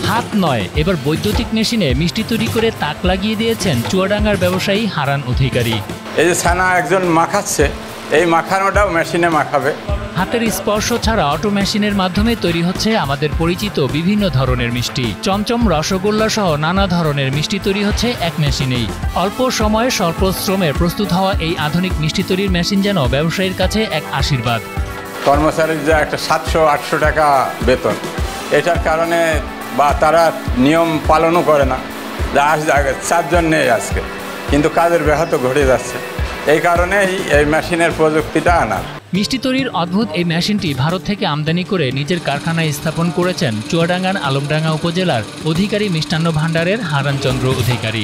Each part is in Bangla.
হাত নয়, এবার বৈদ্যুতিক মেশিনে মিষ্টি তৈরি করে তাক লাগিয়ে দিয়েছেন চুয়াডাঙ্গার ব্যবসায়ী হারান অধিকারী। এই যে ছানা একজন মাখাচ্ছে, এই মাখানোটাও মেশিনে মাখাবে। হাতের স্পর্শ ছাড়া অটো মেশিনের মাধ্যমে তৈরি হচ্ছে আমাদের পরিচিত বিভিন্ন ধরনের মিষ্টি। চমচম, রসগোল্লা সহ নানা ধরনের মিষ্টি তৈরি হচ্ছে এক মেশিনেই। অল্প সময়ে স্বল্প শ্রমে প্রস্তুত হওয়া এই আধুনিক মিষ্টি তৈরির মেশিন যেন ব্যবসায়ীর কাছে এক আশীর্বাদ। কর্মচারীর যে একটা 700-800 টাকা বেতন, এটার কারণে বা তারা নিয়ম পালনও করে না। আগে 4 জন নেই আজকে, কিন্তু কাজের ব্যাহত ঘটে যাচ্ছে। এই কারণেই এই মেশিনের প্রযুক্তিটা আনা। মিষ্টি তৈরির অদ্ভুত এই মেশিনটি ভারত থেকে আমদানি করে নিজের কারখানায় স্থাপন করেছেন চুয়াডাঙ্গার আলমডাঙ্গা উপজেলার অধিকারী মিষ্টান্ন ভাণ্ডারের হারানচন্দ্র অধিকারী।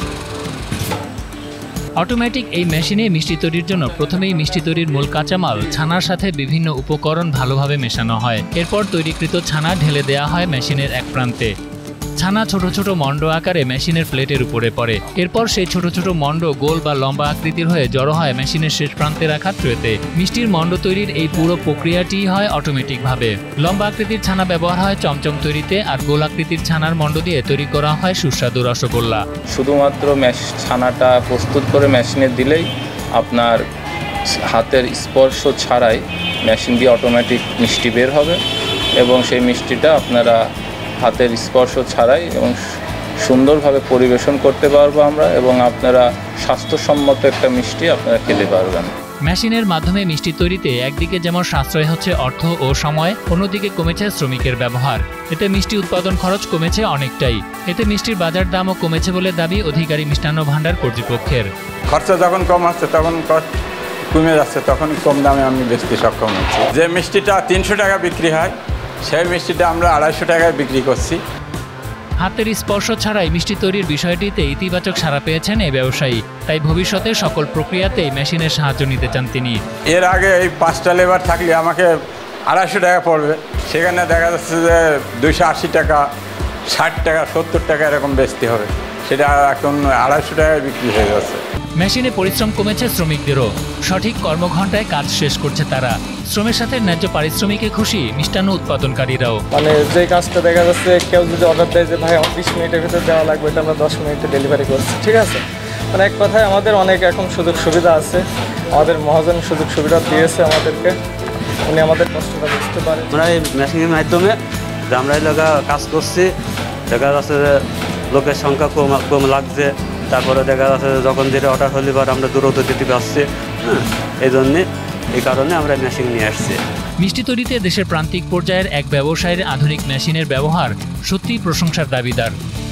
অটোমেটিক এই মেশিনে মিষ্টি তৈরির জন্য প্রথমেই মিষ্টি তৈরির মূল কাঁচামাল ছানার সাথে বিভিন্ন উপকরণ ভালোভাবে মেশানো হয়। এরপর তৈরিকৃত ছানা ঢেলে দেওয়া হয় মেশিনের এক প্রান্তে। ছানা ছোট ছোট মণ্ড আকারে মেশিনের প্লেটের উপরে পড়ে। এরপর সেই ছোট ছোট মণ্ড গোল বা লম্বা আকৃতির হয়ে জড়ো হয় মেশিনের শেষ প্রান্তে রাখা ট্রেতে। মিষ্টির মণ্ড তৈরির এই পুরো প্রক্রিয়াটি হয় অটোমেটিকভাবে। লম্বা আকৃতির ছানা ব্যবহার হয় চমচম তৈরিতে, আর গোল আকৃতির ছানার মণ্ড দিয়ে তৈরি করা হয় সুস্বাদু রসগোল্লা। শুধুমাত্র ছানাটা প্রস্তুত করে মেশিনে দিলেই আপনার হাতের স্পর্শ ছাড়াই মেশিন দিয়ে অটোমেটিক মিষ্টি বের হবে, এবং সেই মিষ্টিটা আপনারা হাতের স্পর্শ ছাড়াই এবং সুন্দরভাবে পরিবেশন করতে পারবো আমরা, এবং আপনারা স্বাস্থ্যসম্মত একটা মিষ্টি আপনারা খেতে পারবেন। মেশিনের মাধ্যমে মিষ্টি তৈরিতে একদিকে যেমন সাশ্রয় হচ্ছে অর্থ ও সময়, অন্যদিকে কমেছে শ্রমিকের ব্যবহার। এতে মিষ্টি উৎপাদন খরচ কমেছে অনেকটাই। এতে মিষ্টির বাজার দামও কমেছে বলে দাবি অধিকারী মিষ্টান্ন ভাণ্ডার কর্তৃপক্ষের। খরচা যখন কম হচ্ছে তখন কমে যাচ্ছে, তখন কম দামে আমি বেচতে সক্ষম হচ্ছি। যে মিষ্টিটা 300 টাকা বিক্রি হয়, সেই মিষ্টিটা আমরা 250 টাকায় বিক্রি করছি। হাতের স্পর্শ ছাড়াই মিষ্টি তৈরির বিষয়টিতে ইতিবাচক সাড়া পেয়েছেন এই ব্যবসায়ী। তাই ভবিষ্যতে সকল প্রক্রিয়াতেই মেশিনের সাহায্য নিতে চান তিনি। এর আগে এই 5টা লেবার থাকলে আমাকে 250 টাকা পড়বে, সেখানে দেখা যাচ্ছে যে 280 টাকা, 60 টাকা, 70 টাকা এরকম বেচতে হবে। সেটা এখন 250 টাকায় বিক্রি হয়ে যাচ্ছে। মেশিনে পরিশ্রম কমেছে শ্রমিকদেরও। সঠিক কর্মঘণ্টায় কাজ শেষ করছে তারা। শ্রমের সাথে ন্যায্য পারিশ্রমিকে খুশি মিষ্টান্ন উৎপাদনকারীরাও। মানে যে কাজটা দেখা যাচ্ছে কেউ যদি অর্ডার দেয় যে ভাই আমার 20 মিনিটের ভিতরে দেওয়া লাগবে, এটা আমরা 10 মিনিটে ডেলিভারি করছি, ঠিক আছে। মানে এক কথায় আমাদের অনেক এখন সুযোগ সুবিধা আছে। আমাদের মহাজন সুযোগ সুবিধা দিয়েছে আমাদেরকে, উনি আমাদের কষ্টটা বুঝতে পারে। আমরা এই মেশিনের মাধ্যমে আমরা এলাকা কাজ করছি, দেখা যাচ্ছে যে লোকের সংখ্যা কম লাগছে। তারপরে দেখা যাচ্ছে যখন যেটা অর্ডার হলে পর আমরা দ্রুত দিতে পারছি। এই কারণে আমরা মেশিন নিয়ে আসছি। মিষ্টি তৈরিতে দেশের প্রান্তিক পর্যায়ের এক ব্যবসায়ীর আধুনিক মেশিনের ব্যবহার সত্যিই প্রশংসার দাবিদার।